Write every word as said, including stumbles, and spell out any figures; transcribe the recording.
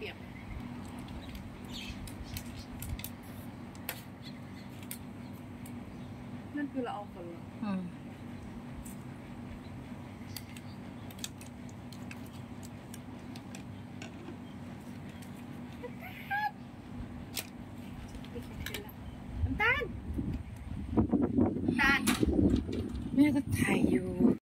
ปียกนั่นคือเราเอาคนเหรออืมน้ำตาลน้ำตาลแม่ก็ถ่ายอยู่